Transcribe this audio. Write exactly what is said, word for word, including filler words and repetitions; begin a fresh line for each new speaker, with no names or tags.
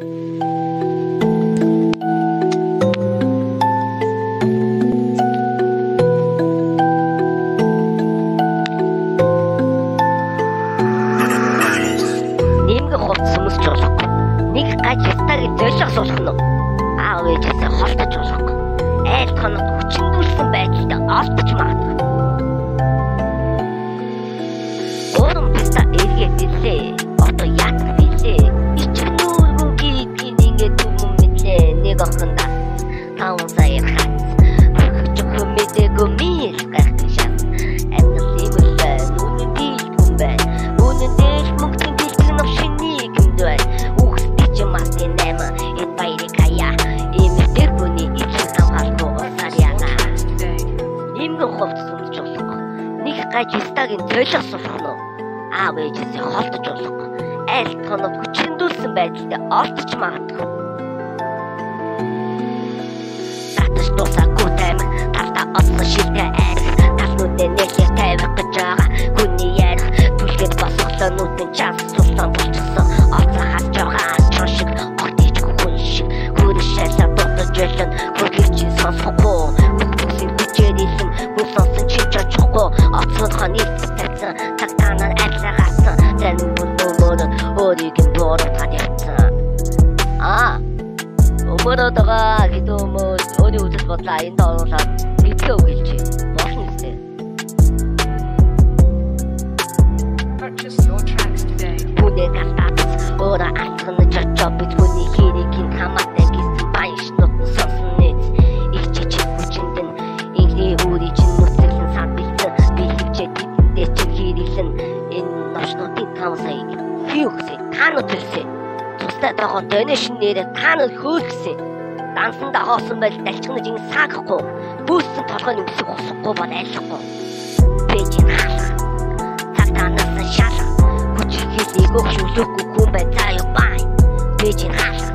Нийгмийн хувьд сүмсч болохгүй. Нэг гаж ястагийг зөөлөх суулгах нь. Аав ээжээсээ холдож болохгүй. Айл тоног хүчндүүлсэн байдлаа олдож магадгүй. Орон писта эргээд билээ. Одоо яг билээ. Ичнүүргүн гидгийн ингээд юм мэдээ. Нэг охинда таун сая хат. Хөгж хөмэдэгөө мис гахдаг шат. Амьд имэлээ нүний дийлгүн бай. Үнэн дээр мөнгөний дийлгэн авшинийг юмдвай. Үхсдий ч мартын наймаа энэ баярикая. Имэлдэр бүний ичэн хамгаалгүй усарьяна. Нийгмийн хувьд сүмсч болохгүй. Нэг гаж ястагийн зөөлөх суулгах нь. Аав ээжээсээ холдож болохгүй. Айл тоног хүчндүүлсэн байдлаа олдож магадгүй. Татаж дуусаагүй таймаг тавтаа олсон шилтэй айх. Таснуудаа нэлээ тавих гэж байгаа. Хүний ярих түлхэж босголоо нүдэн чанс тулсан болчихсон. Олцоо хасж байгаа чон шиг огтиж хүн шиг. Хүршээлээ дутаж ялан хөргөж сонсохгүй. Бүхний хүчээр илэн хүн сонсон чи чочхгүй. Оцсодхон нийт тавьсан тагтаанаар айлаа гацсан. Тэн бүнөмөр өөрийг нь боороо хадьяцсан. Аа өмөрөдөгөө хэдөөмөс өөрийн үзэл бодлоо энд оруулаад битгөө гэлж болно үстэй.
Purchase your tracks today.
Бүнэ гастац ора атган чочоо бит бүний хэрийг хамаатай гисэн баяшнууд сонсон нэт. Ичиж хүчиндэн инхний өөрийн чинь нүцгэлэн сан бэлдэн би хөвчээд дэ чи хийрэлэн энэ новшнуудын тав сая хиүхсэ таанууд хэлсэ. Тустай дохоо донешн нэрэ таанууд хөөхсэ. Дансанда хоосон байл далчгнаж ин саагахгүй. Бүүссэн толгойн өмсөг хусахгүй бол айлахгүй. Бэжин хаалга. Цагтаанаас шалга. Хүч хийлийг өгшүүлэхгүй хүн бай заа юу бай. Бэжин хаалга.